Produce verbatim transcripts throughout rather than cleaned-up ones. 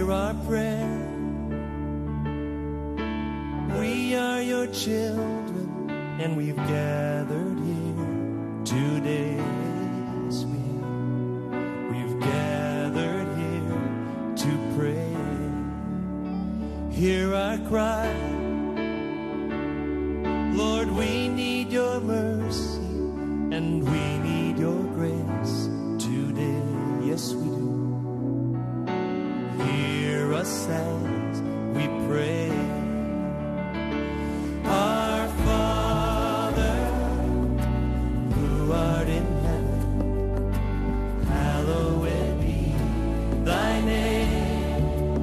hear our prayer. We are your children, and we've gathered here today. Yes, we have. We've gathered here to pray. Hear our cry. Lord, we need your mercy, and we need your grace today. Yes, we do. Hear us as we pray. Our Father, who art in heaven, hallowed be thy name.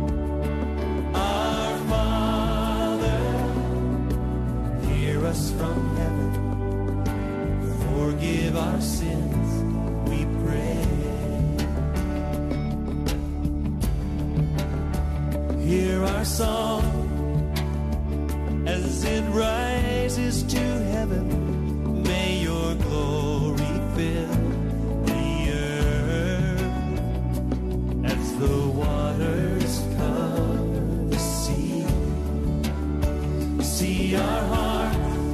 Our Father, hear us from heaven. Forgive our sins, we pray. Hear our song as it rises to heaven. May your glory fill the earth as the waters cover the sea. See our heart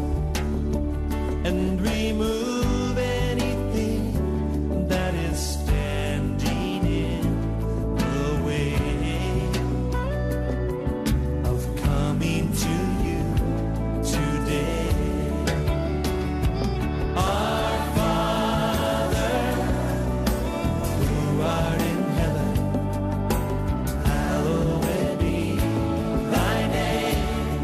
and remove anything that is standing in the way of coming to you today. Our Father, who art in heaven, hallowed be thy name.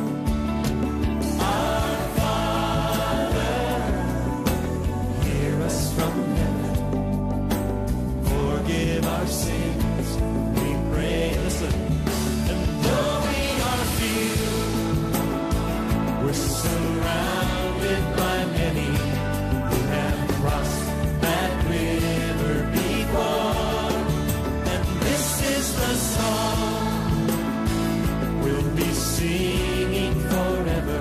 Our Father, hear us from heaven. Forgive our sins, we pray. Listen. And though we are few, we're surrounded by many who have crossed that river before. And this is the song we'll be singing forever.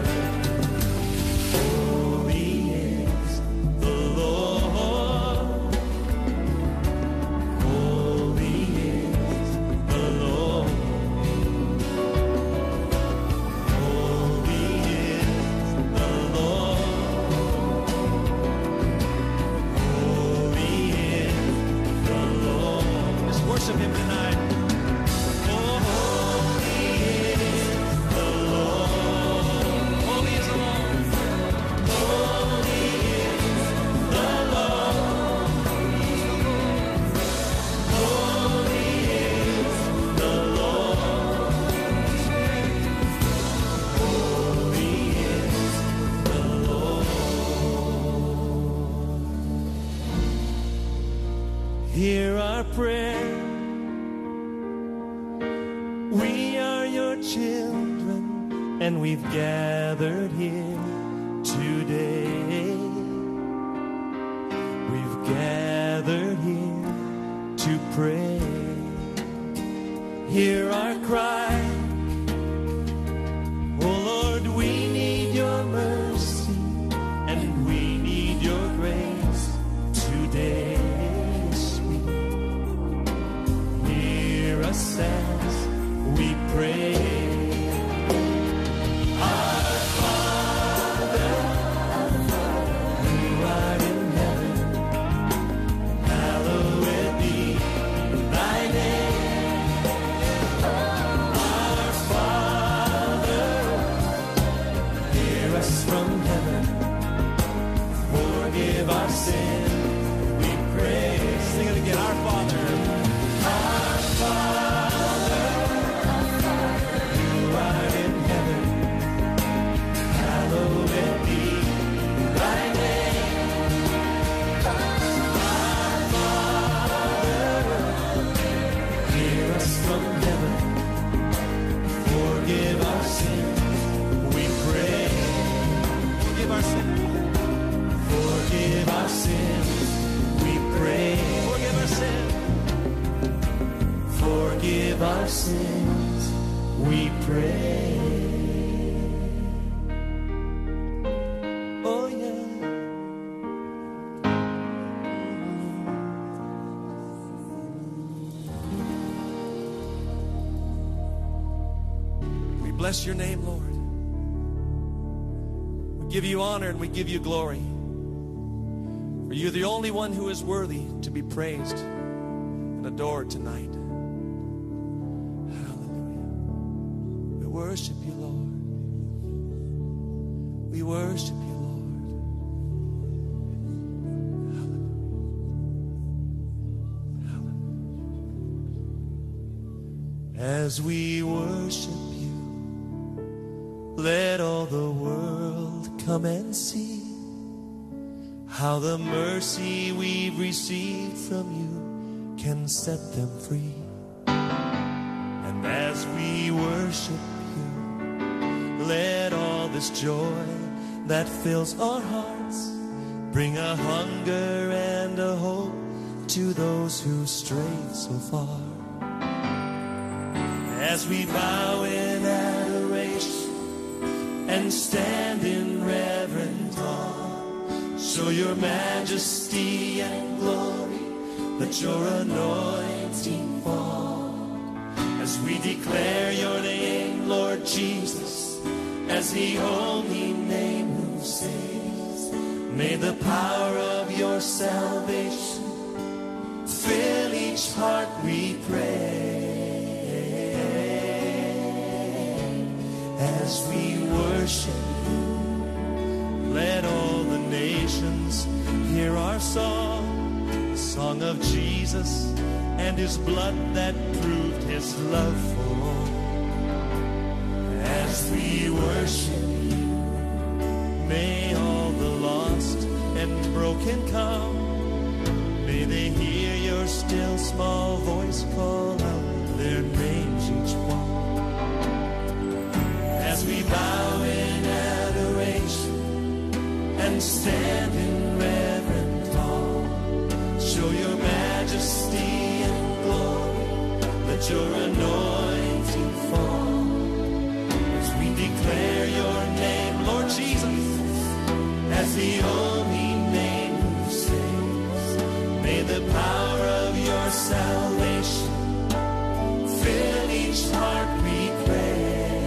Holy is the Lord. Holy is the Lord. Holy is the Lord. Holy is the Lord. Let's worship him tonight. Oh, holy is the Lord. Holy is the Lord. Holy is the Lord. Holy is the Lord. Holy is the Lord. Hear our prayer. We are your children, and we've gathered here today. We've gathered here to pray. Hear our cry. Oh Lord, we need your mercy, and we need your grace today. Hear us as we pray. Our Father, who art in heaven, hallowed be thy name. Our Father, hear us from heaven. Forgive our sin, we pray. Sing it again. Our Father. Our Father, who art in heaven, hallowed be thy name. Our Father, hear us from heaven. Forgive our sins, we pray. Forgive our sins. Forgive our sins, we pray. Forgive our sins. Forgive our sins, we pray. Oh yeah. bless your name, Lord. We give you honor and we give you glory. For you're the only one who is worthy to be praised and adored tonight. Hallelujah. We worship you, Lord. We worship you, Lord. As we worship you, let all the world come and see how the mercy we've received from you can set them free. And as we worship you, let all this joy that fills our hearts bring a hunger and a hope to those who strayed so far. As we bow in adoration and stand in reverent awe, show your majesty and glory, let your anointing fall. As we declare your name, Lord Jesus, as the only name who saves, may the power of your salvation fill each heart, we pray. As we worship you, let all the nations hear our song, the song of Jesus and his blood that proved his love for all. As we worship you, may all the lost and broken come. May they hear your still small voice call out their names each one. As we bow in adoration and stand in reverent awe, show your majesty and glory, let your anointing fall. As we declare your name, Lord Jesus, as the only name who saves, may the power of your salvation fill each heart, we pray.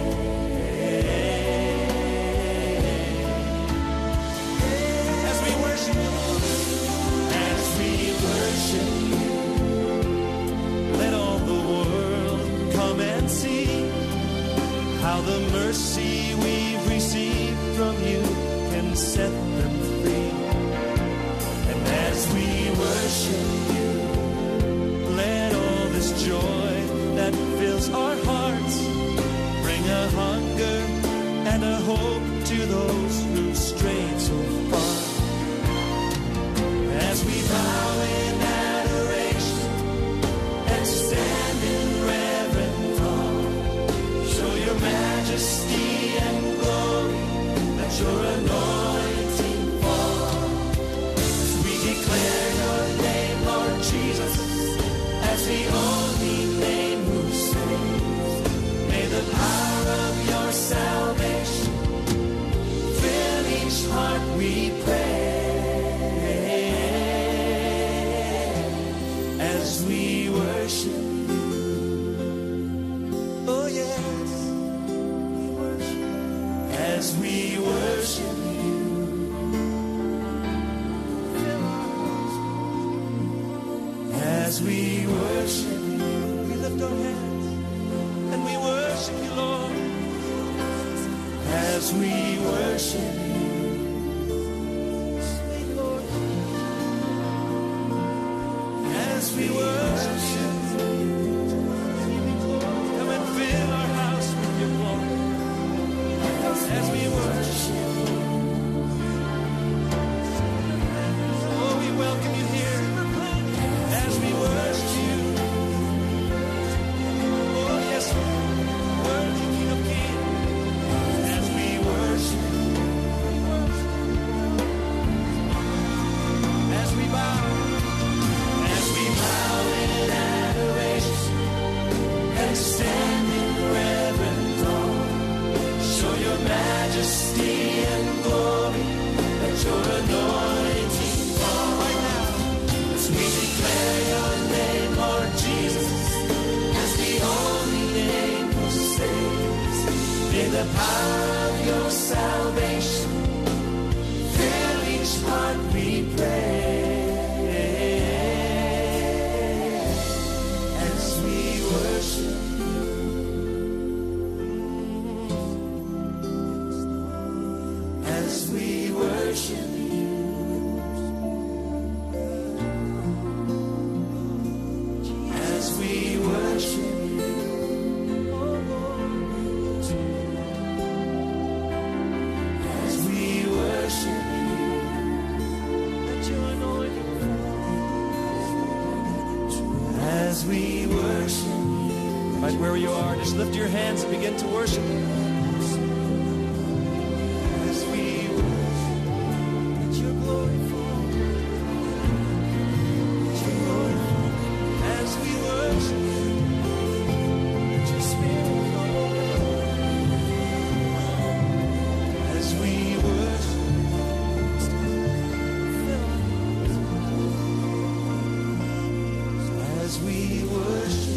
How the mercy we've received from you can set them free. And as we worship you, let all this joy that fills our hearts bring a hunger and a hope to those who strayed so far. As we bow in adoration and stand in reverent awe, show your majesty and glory, let your anointing fall. As we declare your name, Lord Jesus, as the only name who saves, may the power of your salvation fill each heart, we pray. As we worship you, oh yes, as we worship you, as we worship you, we lift our hands and we worship you, Lord. As we worship you, sweet Lord, as we worship you, come and fill our house with your glory. As we worship, oh, we welcome you here. As we worship you, oh yes, worthy King of Kings. As we worship, as we bow, as we bow in adoration and stand in reverent awe, show your majesty as we worship. Right where you are, just lift your hands and begin to worship. As we worship, let your glory fall. Let your glory fall. As we worship, let your spirit fall. As we worship, as we worship.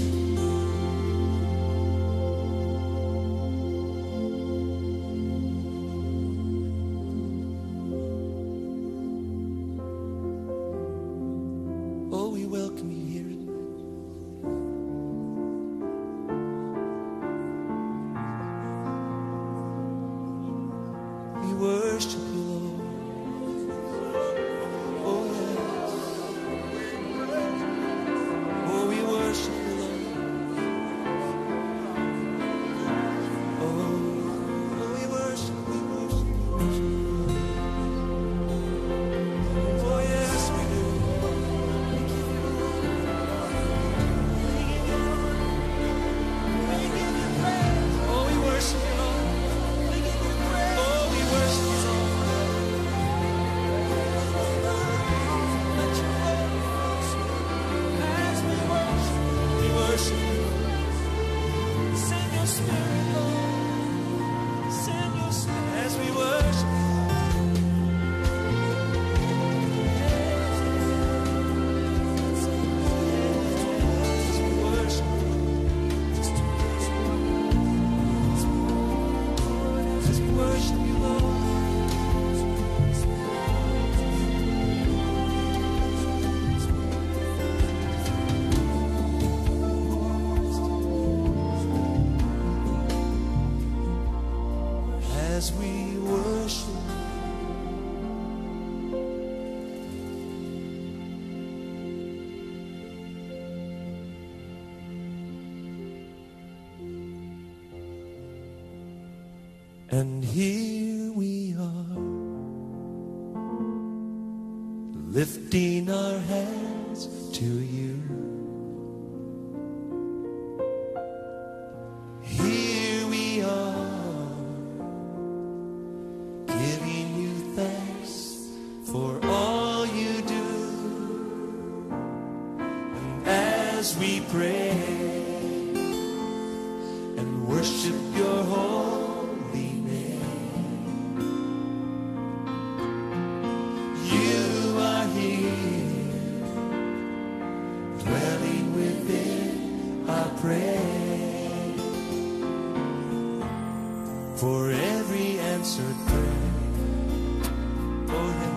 As we worship, and here we are, lifting our hands to you. Here we are, for all you do. And as we pray and worship your holy name, you are here, dwelling within our prayer. For every answered prayer, oh yeah,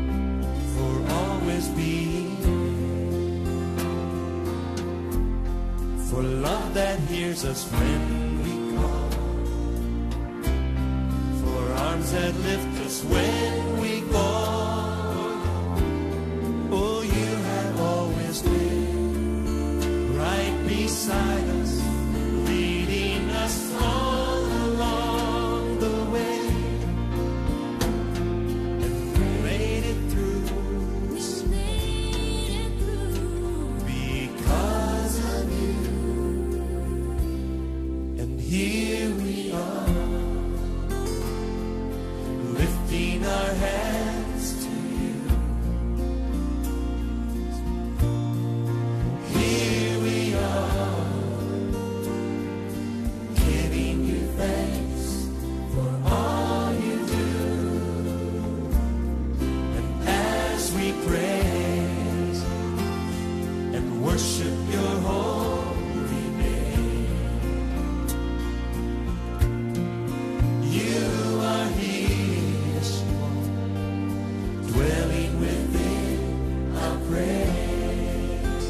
be for love that hears us when we call, for arms that lift us when we fall. Oh, you have always been right beside us, leading us all along the way. Here we are, lifting our hands to you. Here we are, giving you thanks for all you do. And as we praise and worship your holy name, dwelling within our praise.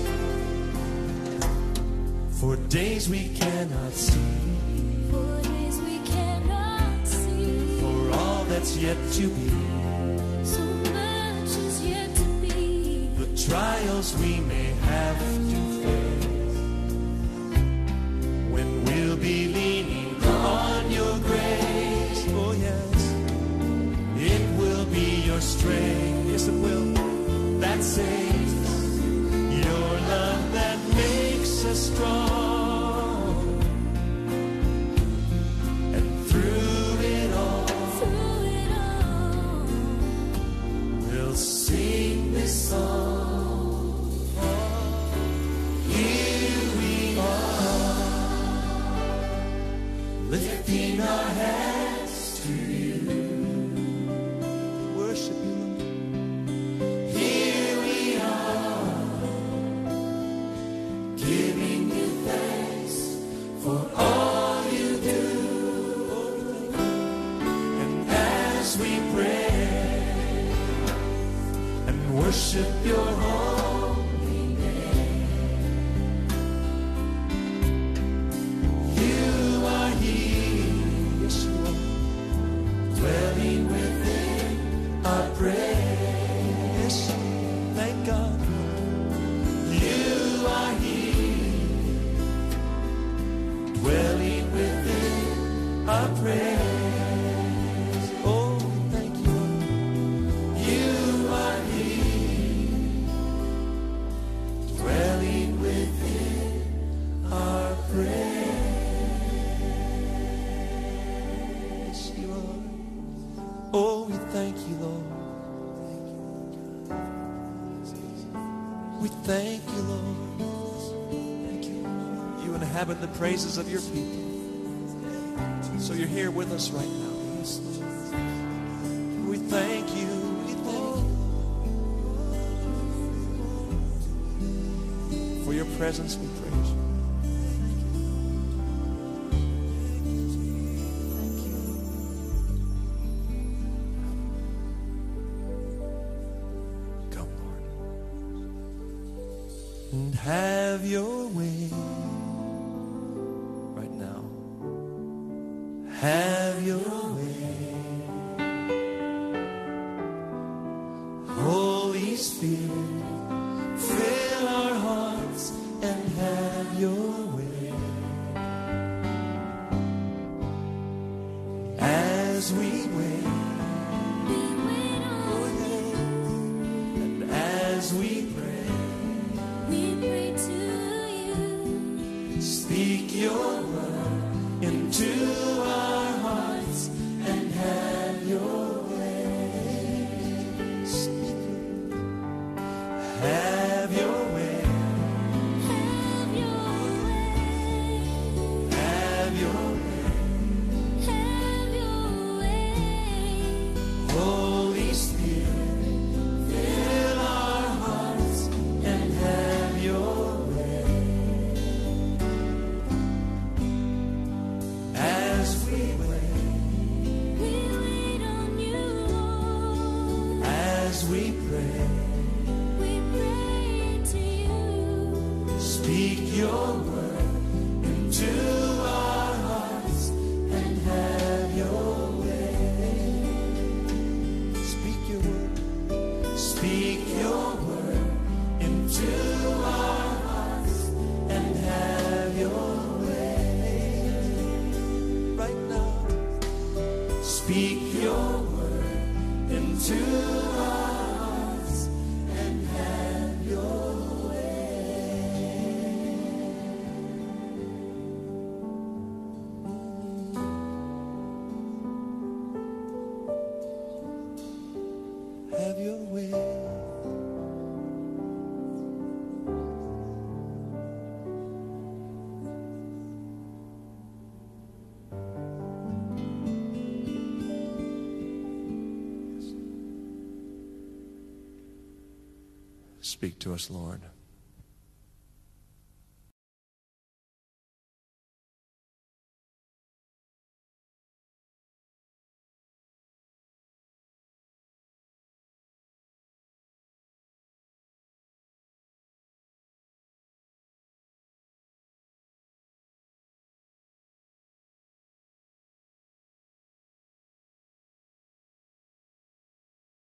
For days we cannot see, for days we cannot see, for all that's yet to be, so much is yet to be, the trials we may have to face, when we'll be leaning on your grace. Oh yes, it will be your strength, yes it will, that saves, your love that makes your holy name. You are here, yes you are, dwelling within our praise. Thank God. You are here, dwelling within our praise. Oh, thank you, Lord. You are here, dwelling within our praise. Yes, you are. Oh, we thank you, Lord. We thank you, Lord. Thank you. You inhabit the praises of your people. So you're here with us right now. We thank you. We thank you. For your presence, we praise you. Come, Lord. And have your way right now. Have your way. Holy Spirit, fill our hearts and have your way. As we wait, We wait on you. and as we pray, We pray to you. speak your word into our hearts and have your way. Speak your word. Have your way. Have your way. Have your way. Have your way. Holy Spirit, fill our hearts and have your way. As we wait, We wait on you, Lord. as we pray, We pray to you. speak your word into our hearts and have your way. Speak your word. Speak your word into our hearts and have your way. Right now, speak your word into our hearts and have your way. Have your way. Speak to us, Lord.